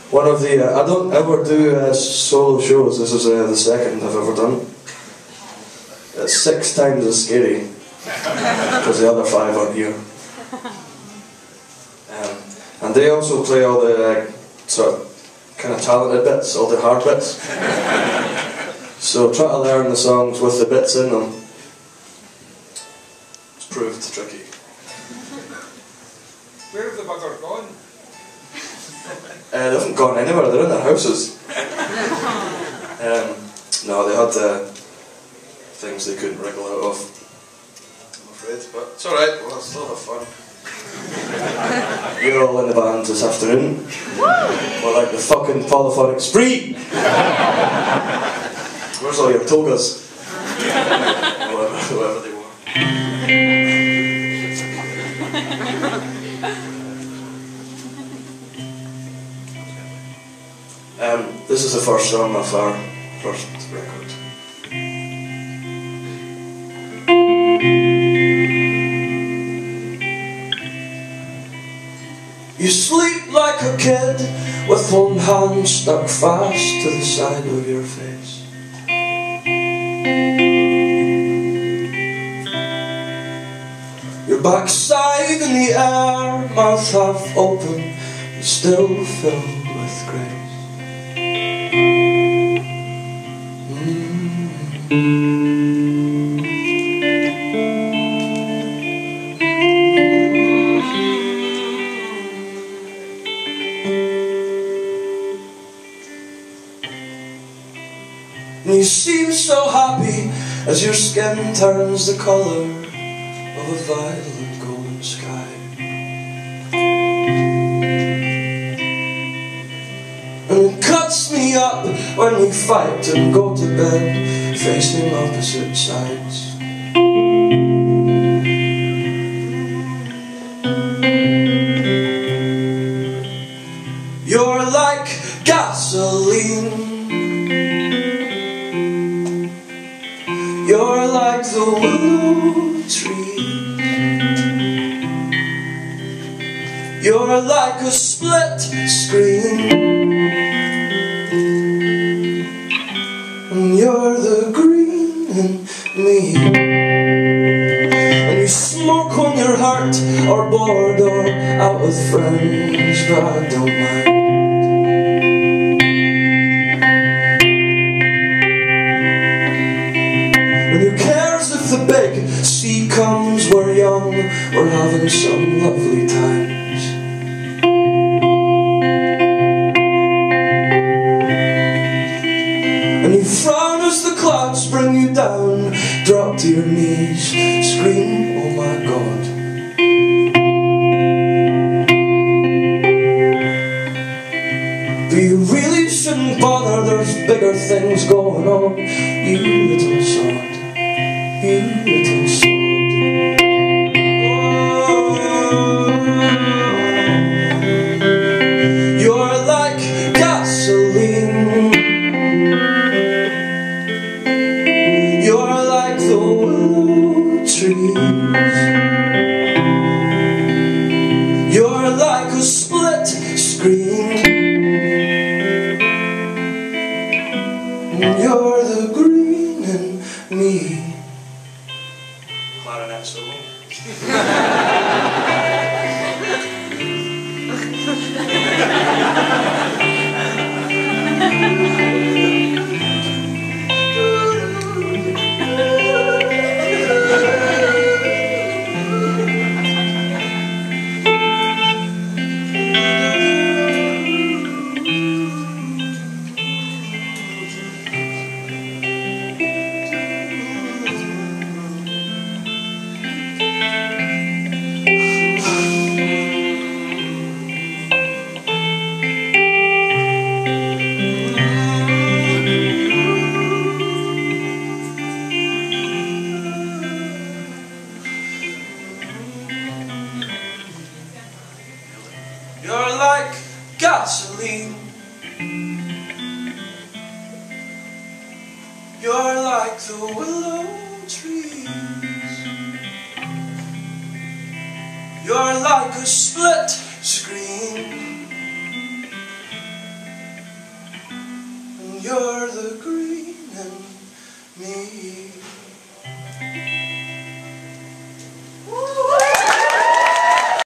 One of the, I don't ever do solo shows. This is the second I've ever done. It's 6 times as scary, because the other 5 aren't here. And they also play all the sort of kind of talented bits, all the hard bits. So try to learn the songs with the bits in them. It's proved tricky. Where have the buggers gone? They haven't gone anywhere, they're in their houses. No, they had things they couldn't wriggle out of, I'm afraid, but it's alright, we'll still have fun. You're all in the band this afternoon. We're like the fucking polyphonic spree! Where's all your togas? Whoever they were. This is the first song of our first record. You sleep like a kid with one hand stuck fast to the side of your face. Your backside in the air, mouth half open, and still filled with grace. And you seem so happy as your skin turns the colour of a violet golden sky. And it cuts me up when we fight and go to bed facing opposite sides. You're like gasoline. You're like the willow tree. You're like a split screen. And you're the green in me. And you smoke when you're hurt or bored or out with friends, but I don't mind. The big sea comes, we're young, we're having some lovely times. And you frown as the clouds bring you down, drop to your knees, scream, oh my God. But you really shouldn't bother, there's bigger things going on, you little sod. You little sod. You're like gasoline. You're like the willow trees. You're like a split screen. You're the green in me. Clarinet solo. You're like gasoline. You're like the willow trees. You're like a split screen. You're the green in me.